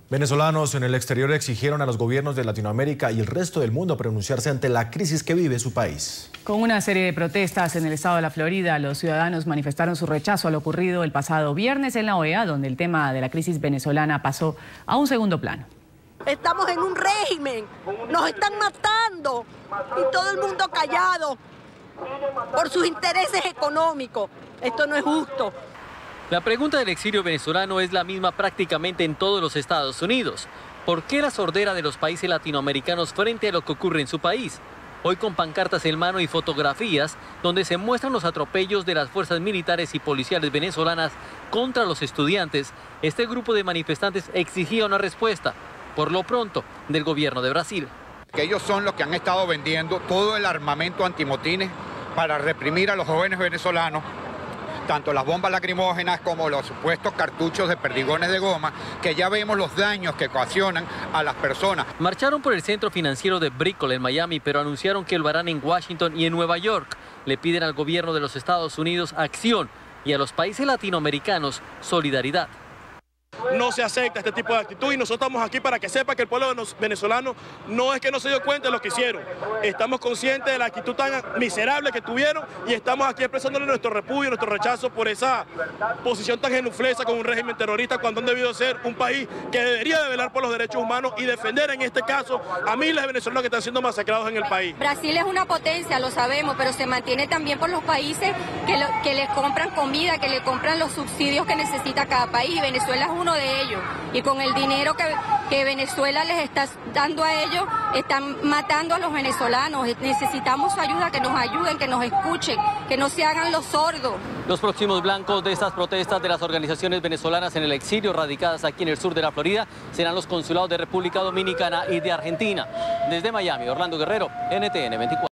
Venezolanos en el exterior exigieron a los gobiernos de Latinoamérica y el resto del mundo pronunciarse ante la crisis que vive su país. Con una serie de protestas en el estado de la Florida, los ciudadanos manifestaron su rechazo a lo ocurrido el pasado viernes en la OEA, donde el tema de la crisis venezolana pasó a un segundo plano. Estamos en un régimen, nos están matando y todo el mundo callado por sus intereses económicos. Esto no es justo. La pregunta del exilio venezolano es la misma prácticamente en todos los Estados Unidos. ¿Por qué la sordera de los países latinoamericanos frente a lo que ocurre en su país? Hoy con pancartas en mano y fotografías donde se muestran los atropellos de las fuerzas militares y policiales venezolanas contra los estudiantes, este grupo de manifestantes exigía una respuesta, por lo pronto, del gobierno de Brasil. Que ellos son los que han estado vendiendo todo el armamento antimotines para reprimir a los jóvenes venezolanos, tanto las bombas lacrimógenas como los supuestos cartuchos de perdigones de goma, que ya vemos los daños que ocasionan a las personas. Marcharon por el centro financiero de Brickell en Miami, pero anunciaron que lo harán en Washington y en Nueva York. Le piden al gobierno de los Estados Unidos acción y a los países latinoamericanos solidaridad. No se acepta este tipo de actitud y nosotros estamos aquí para que sepa que el pueblo venezolano no es que no se dio cuenta de lo que hicieron. Estamos conscientes de la actitud tan miserable que tuvieron y estamos aquí expresándole nuestro repudio, nuestro rechazo por esa posición tan genuflesa con un régimen terrorista cuando han debido ser un país que debería de velar por los derechos humanos y defender en este caso a miles de venezolanos que están siendo masacrados en el país. Brasil es una potencia, lo sabemos, pero se mantiene también por los países que les compran comida, que le compran los subsidios que necesita cada país y Venezuela es uno de ellos, y con el dinero que Venezuela les está dando a ellos, están matando a los venezolanos. Necesitamos su ayuda, que nos ayuden, que nos escuchen, que no se hagan los sordos. Los próximos blancos de estas protestas de las organizaciones venezolanas en el exilio radicadas aquí en el sur de la Florida serán los consulados de República Dominicana y de Argentina. Desde Miami, Orlando Guerrero, NTN 24.